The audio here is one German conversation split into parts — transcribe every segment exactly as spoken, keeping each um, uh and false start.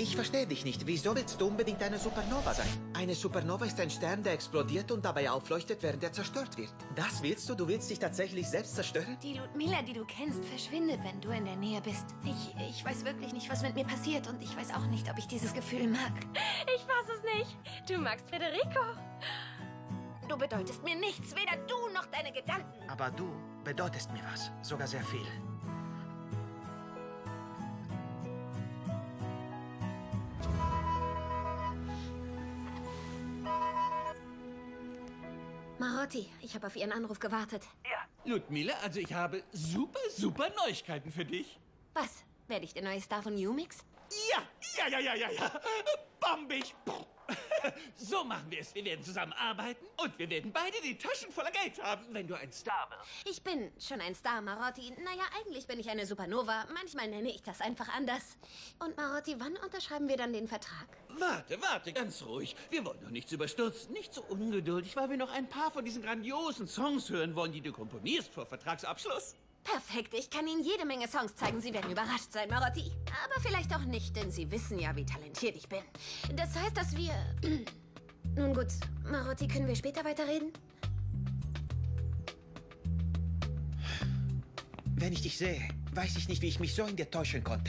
Ich verstehe dich nicht. Wieso willst du unbedingt eine Supernova sein? Eine Supernova ist ein Stern, der explodiert und dabei aufleuchtet, während er zerstört wird. Das willst du? Du willst dich tatsächlich selbst zerstören? Die Ludmilla, die du kennst, verschwindet, wenn du in der Nähe bist. Ich, ich weiß wirklich nicht, was mit mir passiert und ich weiß auch nicht, ob ich dieses Gefühl mag. Ich fass es nicht. Du magst Federico. Du bedeutest mir nichts, weder du noch deine Gedanken. Aber du bedeutest mir was. Sogar sehr viel. Marotti, ich habe auf Ihren Anruf gewartet. Ludmilla, also ich habe super, super Neuigkeiten für dich. Was? Werde ich der neue Star von Umix? Ja, ja, ja, ja, ja, ja. Bombig. So machen wir es. Wir werden zusammenarbeiten und wir werden beide die Taschen voller Geld haben, wenn du ein Star wirst. Ich bin schon ein Star, Marotti. Naja, eigentlich bin ich eine Supernova. Manchmal nenne ich das einfach anders. Und Marotti, wann unterschreiben wir dann den Vertrag? Warte, warte, ganz ruhig. Wir wollen noch nichts überstürzen, nicht so ungeduldig, weil wir noch ein paar von diesen grandiosen Songs hören wollen, die du komponierst vor Vertragsabschluss. Perfekt, ich kann Ihnen jede Menge Songs zeigen. Sie werden überrascht sein, Marotti. Aber vielleicht auch nicht, denn Sie wissen ja, wie talentiert ich bin. Das heißt, dass wir... Nun gut, Marotti, können wir später weiterreden? Wenn ich dich sehe, weiß ich nicht, wie ich mich so in dir täuschen konnte.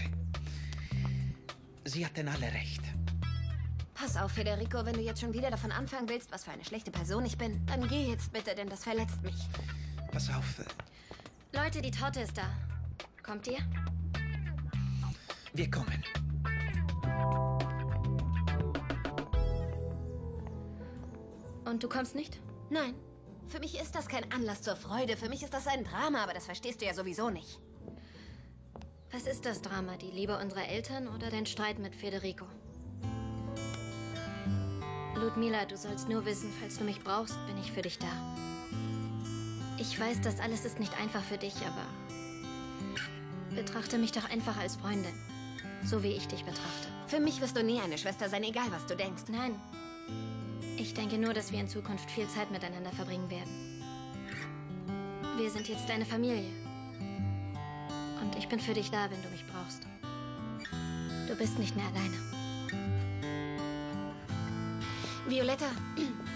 Sie hatten alle recht. Pass auf, Federico, wenn du jetzt schon wieder davon anfangen willst, was für eine schlechte Person ich bin, dann geh jetzt bitte, denn das verletzt mich. Pass auf. äh, Leute, die Torte ist da. Kommt ihr? Wir kommen. Und du kommst nicht? Nein, für mich ist das kein Anlass zur Freude. Für mich ist das ein Drama, aber das verstehst du ja sowieso nicht. Was ist das Drama? Die Liebe unserer Eltern oder dein Streit mit Federico? Ludmilla, du sollst nur wissen, falls du mich brauchst, bin ich für dich da. Ich weiß, das alles ist nicht einfach für dich, aber betrachte mich doch einfach als Freundin. So wie ich dich betrachte. Für mich wirst du nie eine Schwester sein, egal was du denkst. Nein. Ich denke nur, dass wir in Zukunft viel Zeit miteinander verbringen werden. Wir sind jetzt deine Familie. Und ich bin für dich da, wenn du mich brauchst. Du bist nicht mehr alleine. Violetta,